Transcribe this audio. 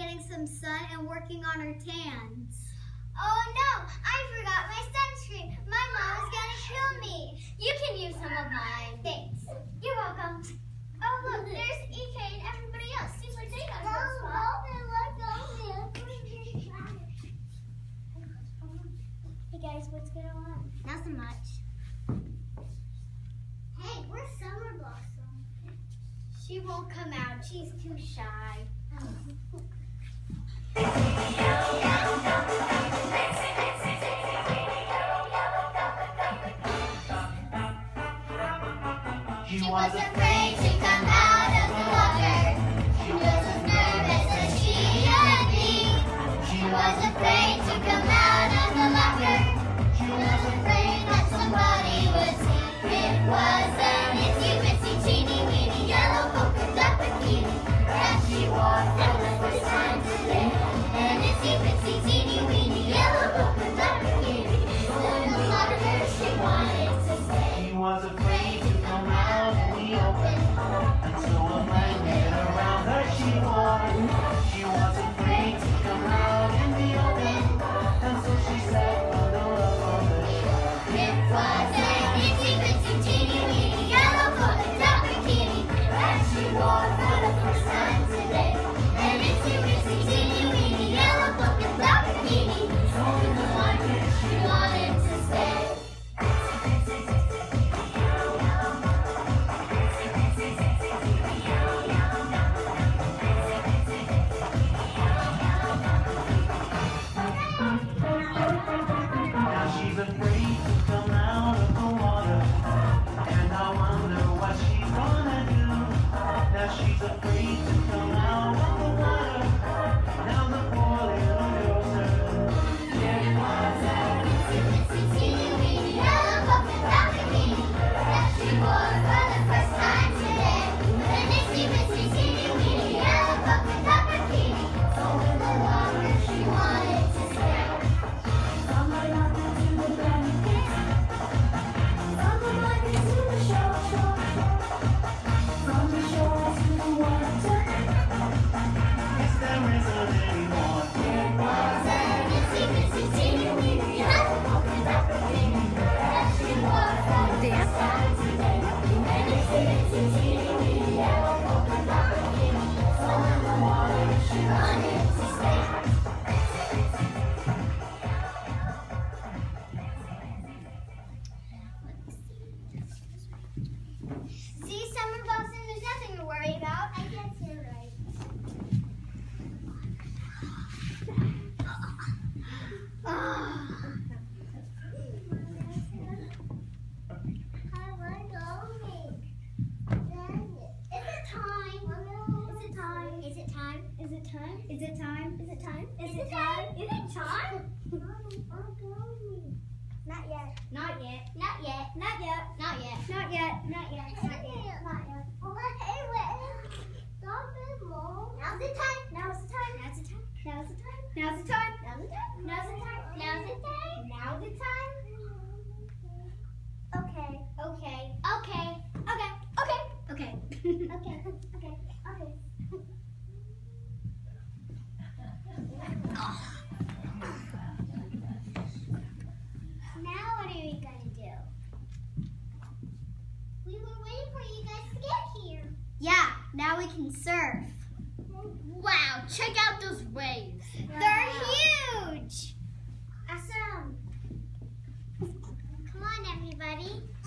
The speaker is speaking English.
getting some sun and working on her tans. Oh no, I forgot my sunscreen. My mom is gonna kill me. You can use some of mine. Thanks. You're welcome. Oh look, there's EK and everybody else. Seems like they got a good spot. Hey guys, what's going on? Nothing much. Hey, where's Summer Blossom? She won't come out. She's too shy. She was afraid to come out of the water. She was as nervous as she could be. She was afraid to come out of the locker. She was afraid that somebody would see. It was an itsy bitsy teeny weeny yellow polka dot bikini that she wore for the first time today. An itsy bitsy teeny weeny yellow polka dot bikini. In the locker she wanted to stay. She was afraid to come out in the open, and so a blanket around her she wore. She was afraid to come out in the open, and so she sat bundled up on the shore. It was an itsy bitsy teeny weeny yellow polka dot bikini that she wore for the first time today. An itsy bitsy teeny weeny yellow polka dot bikini. So in the blanket she wanted to stay. Now she's afraid to come out of the water, and I wonder what she's gonna do. Now she's afraid to come out of the water. Now the poor little girl's hurt. It was an itsy bitsy teeny weeny yellow polka dot bikini that she wore for the first time today. An itsy bitsy teeny weeny yellow polka dot bikini. So in the water she wanted to stay. Yes, there isn't any more. It was an itsy bitsy teeny weeny yellow polka dot bikini that she wore for the first time today. An itsy bitsy teeny weeny yellow polka dot bikini. So in the water she wanted to stay. See, Summer Blossom, there's nothing to worry about. I guess you're right. Is it time? Is it time? Is it time? Is it time? Is it time? Is it time? Not yet. Not yet. Not yet. Not yet. Not yet. Not yet. Not yet. Not yet. Not yet. Now's the time. Now's the time. Now's the time. Now's the time. Now's the time. Now's the time. Now's the time. Now's the time. Now's the time. Okay. Okay. Okay. Okay. Okay. Okay. Okay. Okay. Okay. Now what are we gonna do? We were waiting for you guys to get here. Yeah, now we can surf. Wow, check out those waves. They're huge. Awesome. Come on, everybody.